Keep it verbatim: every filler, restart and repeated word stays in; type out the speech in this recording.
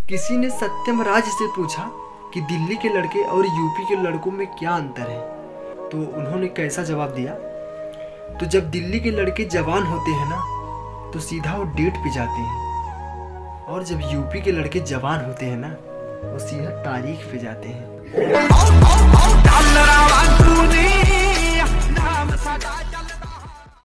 किसी ने सत्यम राज से पूछा कि दिल्ली के लड़के और यूपी के लड़कों में क्या अंतर है, तो उन्होंने कैसा जवाब दिया। तो जब दिल्ली के लड़के जवान होते हैं ना, तो सीधा वो डेट पे जाते हैं, और जब यूपी के लड़के जवान होते हैं ना, वो सीधा तारीख पे जाते हैं।